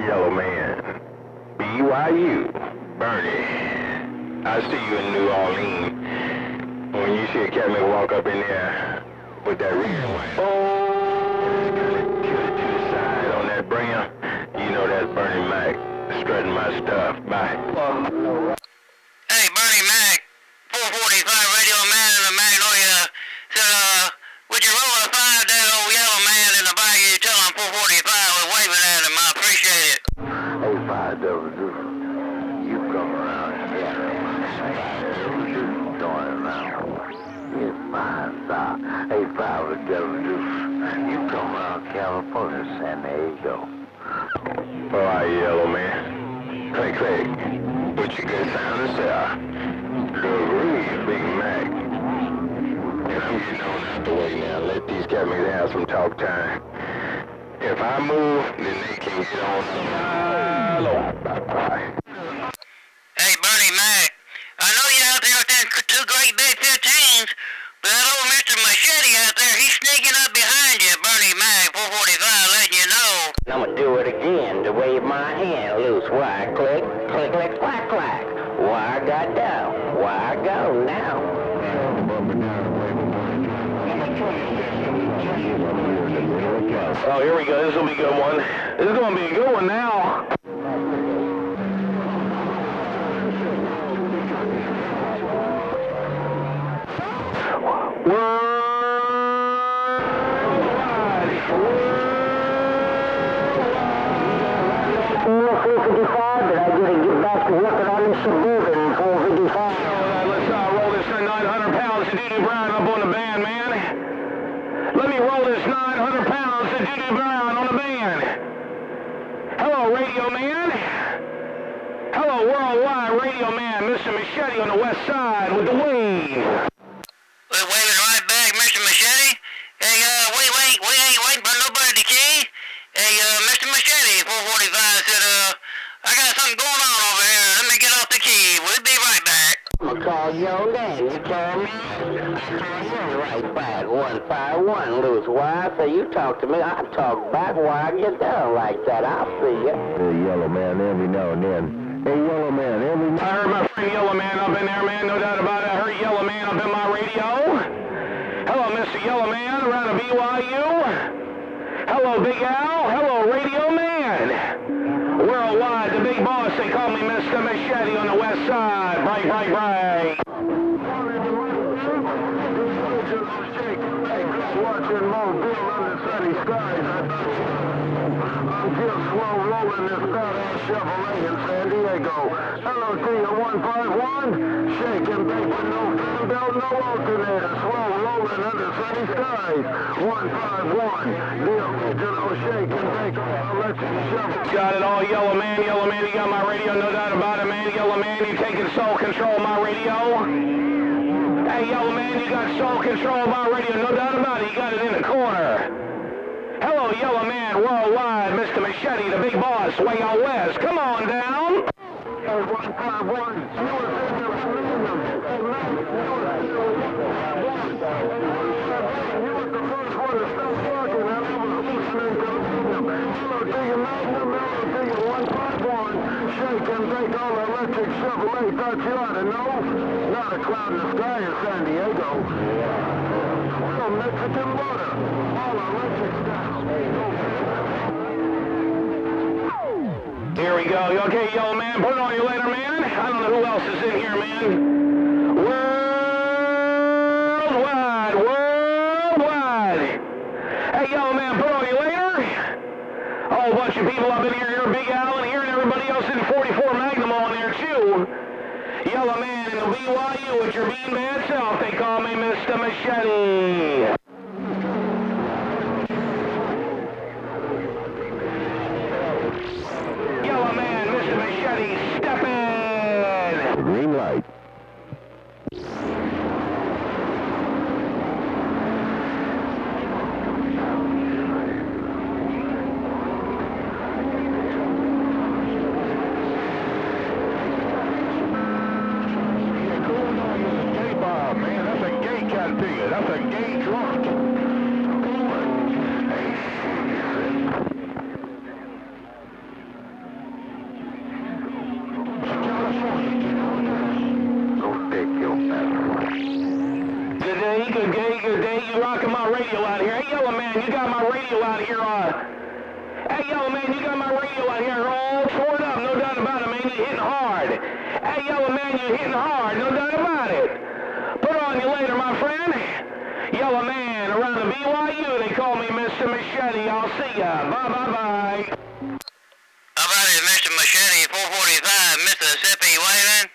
Yellow Man. BYU. Bernie. I see you in New Orleans. When you see a Catman walk up in there with that red and white. Oh! To the side on that brim, you know that's Bernie Mac strutting my stuff. Bye. Hey, Bernie Mac, 445 Radio Man in the Magnolia said, would you roll a 5 that old yellow man in the bayou? Tell him 445 was waving at him. I appreciate it. Hey, 5 double deuce. You come around here. Join around. It's fine, sir. Hey, 5 double deuce. You come around California, San Diego. All right, Yellow Man. Click, click. What you good sound is there? Look, really, Big Mac. And I'm getting on out the way now. Let these Catmans have some talk time. If I move, then they can get on. Bye-bye. Hey, Bernie Mac, I know you're out there with them 2 great big 15s, but that old Mr. Machete out there, he's sneaking up behind you, Bernie Mac, 445, letting you know. I'm gonna do it again to wave my hand loose. Why click, click, click, clack, clack. Why I got down? Why I go now? Oh, here we go. This will be a good one. This is going to be a good one now. Radio Man. Hello, Worldwide Radio Man, Mr. Machete on the west side with the wave. We're waving right back, Mr. Machete. Hey, we ain't waiting for nobody to key. Hey, Mr. Machete, 445 said, I got something going on over here. Let me get off the key. We'll be right back. I'm gonna call your name, you tell me? I call you right back, 151, loose. Why? So you talk to me, I talk back. Why I get down like that? I'll see you. Hey, Yellow Man, every now and then. Hey, Yellow Man, every now. I heard my friend Yellow Man up in there, man, no doubt about it. I heard Yellow Man up in my radio. Hello, Mr. Yellow Man around the BYU. Hello, Big Al. Hello, Radio Man. Worldwide, the big boss, they call me Mr. Machete on the west side. Bright, bright, bright. Watching Mobile under sunny skies. I'm just slow rolling this badass Chevrolet in San Diego. Hello to you, 151. Shake and bake with no fan belt, no alternator. Slow rolling under sunny skies. 151. The original shake and bake electric Chevrolet. Got it all, Yellow Man. Yellow Man, you got my radio, no doubt about it, man. Yellow Man, you taking sole control of my radio. Hey, Yellow Man, you got sole control of my radio, no doubt about it. You got it in the corner. Hello, Yellow Man, Worldwide, Mr. Machete, the big boss, way out west. Come on down. Hey, 151. You were in the millennium. Hey, man, you was the first one to stop talking. I was listening to the hello to you, Magnum. Hello to you, 151. Shake and bake all electric Chevrolet. Thought you ought to know. Not a cloud in the sky in San Diego. Well, Mexican water. All electric style. Here we go. You okay, Yellow Man? Put it on you later, man. I don't know who else is in here, man. Worldwide, worldwide. Hey, Yellow Man, put it on you later. A whole bunch of people up in here. You're Big Al in here, and everybody else in 44 Magnum on there, too. Yellow Man in the BYU with your bean bad self. They call me Mr. Machete. Yellow Man, Mr. Machete, step in. Green light. That's a gay radio out here hey, Yellow Man, you got my radio out here all torn up, no doubt about it, man. You're hitting hard. Hey, Yellow Man, you're hitting hard, no doubt about it. Put on you later, my friend. Yellow Man, around the BYU, they call me Mr. Machete. I'll see ya. Bye-bye-bye. How about it, Mr. Machete, 445, Mississippi, waving?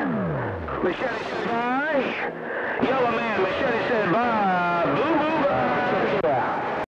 Machete said bye. Yellow Man, Machete said bye. Boo, boo, bye.